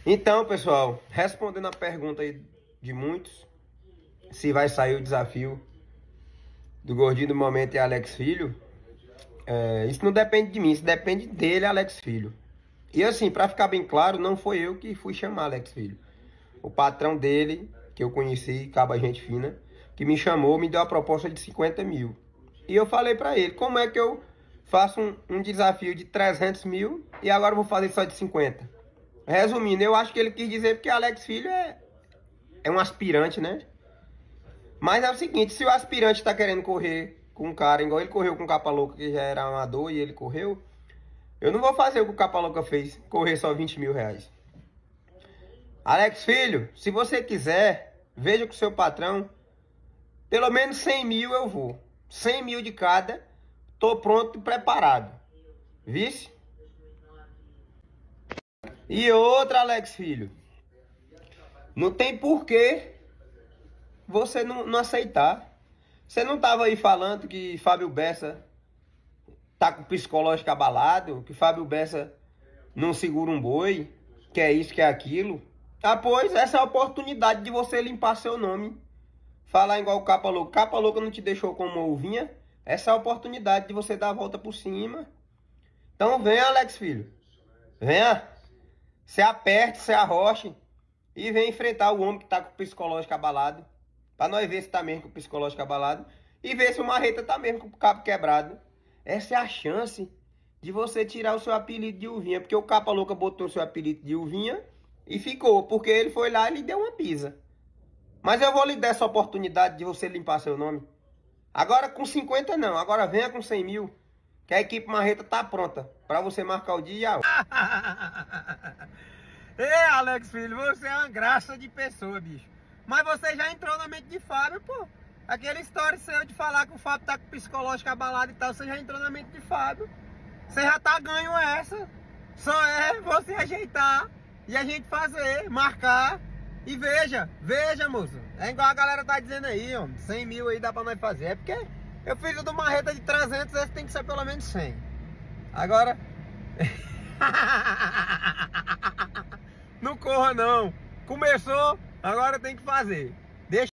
Então, pessoal, respondendo a pergunta aí de muitos, se vai sair o desafio do Gordinho do Momento e Alex Filho, isso não depende de mim, isso depende dele, Alex Filho. E assim, pra ficar bem claro, não foi eu que fui chamar Alex Filho. O patrão dele, que eu conheci, caba gente fina, que me chamou, me deu a proposta de 50 mil. E eu falei pra ele, como é que eu faço um desafio de 300 mil e agora eu vou fazer só de 50? Resumindo, eu acho que ele quis dizer porque Alex Filho é um aspirante, né? Mas é o seguinte, se o aspirante tá querendo correr com um cara, igual ele correu com o Capa Louca, que já era amador e ele correu, eu não vou fazer o que o Capa Louca fez, correr só 20 mil reais. Alex Filho, se você quiser, veja com o seu patrão, pelo menos 100 mil eu vou. 100 mil de cada, tô pronto e preparado. Vice? E outra, Alex Filho, não tem porquê você não aceitar. Você não tava aí falando que Fábio Bessa tá com o psicológico abalado, que Fábio Bessa não segura um boi, que é isso, que é aquilo. Ah, pois, essa é a oportunidade de você limpar seu nome. Falar igual o Capa Louca. Capa Louca não te deixou como ovinha. Essa é a oportunidade de você dar a volta por cima. Então venha, Alex Filho. Venha. Se aperte, se arroche. E venha enfrentar o homem que tá com o psicológico abalado. Pra nós ver se tá mesmo com o psicológico abalado. E ver se o Marreta tá mesmo com o cabo quebrado. Essa é a chance de você tirar o seu apelido de uvinha. Porque o Capa Louca botou o seu apelido de uvinha e ficou. Porque ele foi lá e lhe deu uma pisa. Mas eu vou lhe dar essa oportunidade de você limpar seu nome. Agora com 50 não. Agora venha com 100 mil. Que a equipe Marreta tá pronta pra você marcar o dia. Ei, Alex Filho, você é uma graça de pessoa, bicho. Mas você já entrou na mente de Fábio, pô. Aquela história seu de falar que o Fábio tá com o psicológico abalado e tal, você já entrou na mente de Fábio. Você já tá ganho essa. Só é você ajeitar e a gente fazer, marcar. E veja, moço. É igual a galera tá dizendo aí, ó. 100 mil aí dá pra nós fazer. É porque eu fiz o do Marreta de 300, esse tem que ser pelo menos 100. Agora... não corra não. Começou, agora tem que fazer.